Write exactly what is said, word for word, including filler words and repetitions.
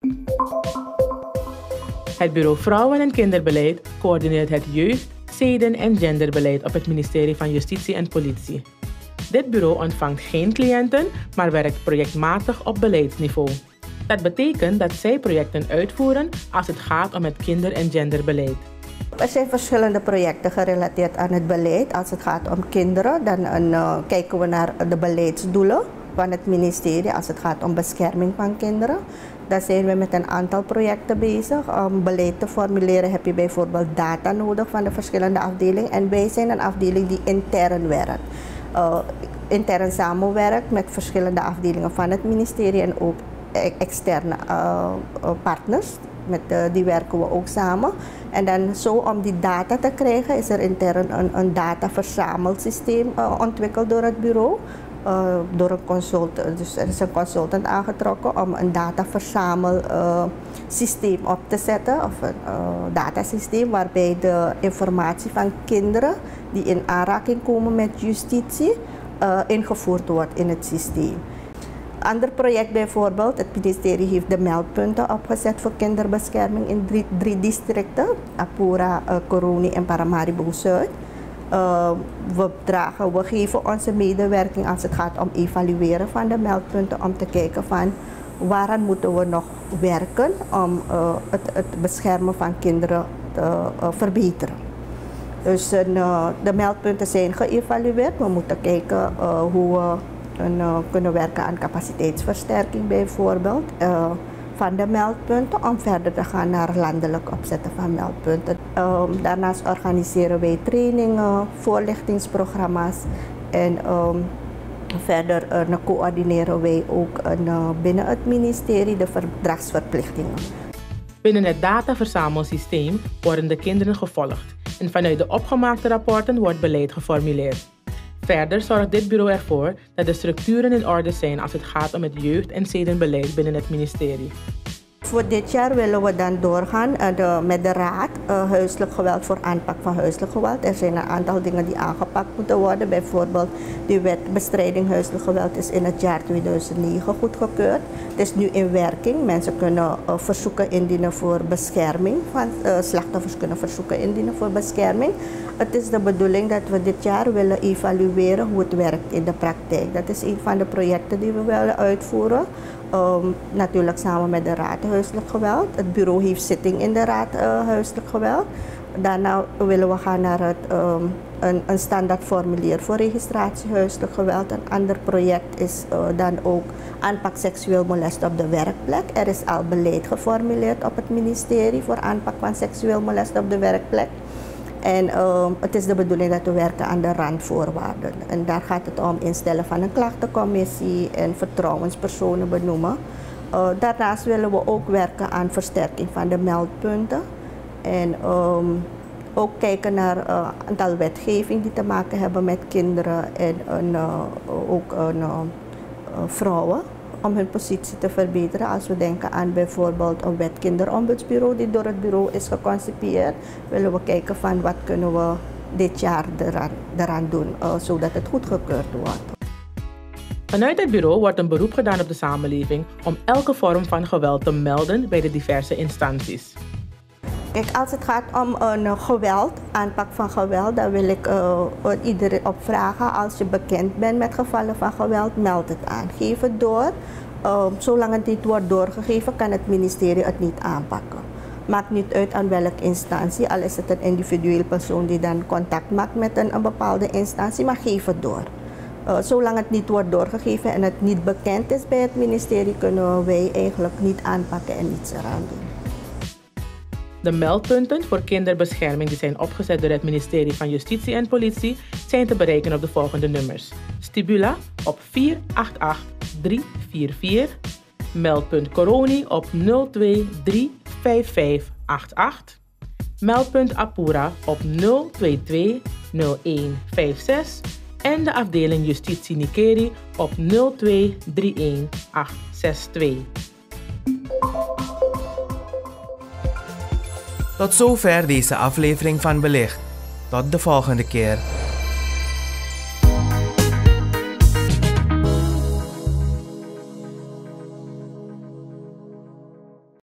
Het Bureau Vrouwen- en Kinderbeleid coördineert het jeugd-, zeden- en genderbeleid op het ministerie van Justitie en Politie. Dit bureau ontvangt geen cliënten, maar werkt projectmatig op beleidsniveau. Dat betekent dat zij projecten uitvoeren als het gaat om het kinder- en genderbeleid. Er zijn verschillende projecten gerelateerd aan het beleid. Als het gaat om kinderen, dan uh, kijken we naar de beleidsdoelen van het ministerie als het gaat om bescherming van kinderen. Daar zijn we met een aantal projecten bezig. Om beleid te formuleren heb je bijvoorbeeld data nodig van de verschillende afdelingen. En wij zijn een afdeling die intern werkt. Uh, intern samenwerkt met verschillende afdelingen van het ministerie en ook externe uh, partners. Met, uh, die werken we ook samen. En dan zo om die data te krijgen is er intern een, een dataverzamelsysteem uh, ontwikkeld door het bureau. Uh, door een consultant, dus er is een consultant aangetrokken om een dataverzamelsysteem uh, op te zetten, of een uh, datasysteem waarbij de informatie van kinderen die in aanraking komen met justitie uh, ingevoerd wordt in het systeem. Een ander project bijvoorbeeld, het ministerie heeft de meldpunten opgezet voor kinderbescherming in drie, drie districten, Apura, uh, Koroni en Paramaribo Zuid. Uh, we, dragen, we geven onze medewerking als het gaat om evalueren van de meldpunten, om te kijken van waaraan moeten we nog werken om uh, het, het beschermen van kinderen te uh, verbeteren. Dus uh, de meldpunten zijn geëvalueerd. We moeten kijken uh, hoe we uh, kunnen werken aan capaciteitsversterking bijvoorbeeld. Uh, van de meldpunten om verder te gaan naar landelijk opzetten van meldpunten. Um, daarnaast organiseren wij trainingen, voorlichtingsprogramma's en um, verder uh, coördineren wij ook uh, binnen het ministerie de verdragsverplichtingen. Binnen het dataverzamelsysteem worden de kinderen gevolgd en vanuit de opgemaakte rapporten wordt beleid geformuleerd. Verder zorgt dit bureau ervoor dat de structuren in orde zijn als het gaat om het jeugd- en zedenbeleid binnen het ministerie. Voor dit jaar willen we dan doorgaan uh, de, met de raad uh, huiselijk geweld voor aanpak van huiselijk geweld. Er zijn een aantal dingen die aangepakt moeten worden. Bijvoorbeeld de wet bestrijding huiselijk geweld is in het jaar tweeduizend negen goedgekeurd. Het is nu in werking. Mensen kunnen uh, verzoeken indienen voor bescherming. Van, uh, slachtoffers kunnen verzoeken indienen voor bescherming. Het is de bedoeling dat we dit jaar willen evalueren hoe het werkt in de praktijk. Dat is een van de projecten die we willen uitvoeren. Um, natuurlijk samen met de Raad Huiselijk Geweld. Het bureau heeft zitting in de Raad uh, Huiselijk Geweld. Daarna willen we gaan naar het, um, een, een standaard formulier voor registratie huiselijk geweld. Een ander project is uh, dan ook aanpak seksueel molest op de werkplek. Er is al beleid geformuleerd op het ministerie voor aanpak van seksueel molest op de werkplek. En uh, het is de bedoeling dat we werken aan de randvoorwaarden. En daar gaat het om instellen van een klachtencommissie en vertrouwenspersonen benoemen. Uh, daarnaast willen we ook werken aan versterking van de meldpunten. En um, ook kijken naar een uh, aantal wetgeving die te maken hebben met kinderen en uh, ook uh, uh, vrouwen. Om hun positie te verbeteren. Als we denken aan bijvoorbeeld een wet kinderombudsbureau die door het bureau is geconcipieerd, willen we kijken van wat kunnen we dit jaar eraan, eraan doen, uh, zodat het goedgekeurd wordt. Vanuit het bureau wordt een beroep gedaan op de samenleving om elke vorm van geweld te melden bij de diverse instanties. Kijk, als het gaat om een uh, geweld, aanpak van geweld, dan wil ik uh, iedereen opvragen. Als je bekend bent met gevallen van geweld, meld het aan. Geef het door. Uh, zolang het niet wordt doorgegeven, kan het ministerie het niet aanpakken. Maakt niet uit aan welke instantie, al is het een individueel persoon die dan contact maakt met een, een bepaalde instantie, maar geef het door. Uh, zolang het niet wordt doorgegeven en het niet bekend is bij het ministerie, kunnen wij eigenlijk niet aanpakken en niets eraan doen. De meldpunten voor kinderbescherming die zijn opgezet door het ministerie van Justitie en Politie zijn te bereiken op de volgende nummers. Stibula op vier acht acht drie vier vier, meldpunt Koroni op nul twee drie vijf vijf acht acht, meldpunt Apura op nul twee twee nul een vijf zes en de afdeling Justitie Nikeri op nul twee drie een acht zes twee. Tot zover deze aflevering van Belicht. Tot de volgende keer.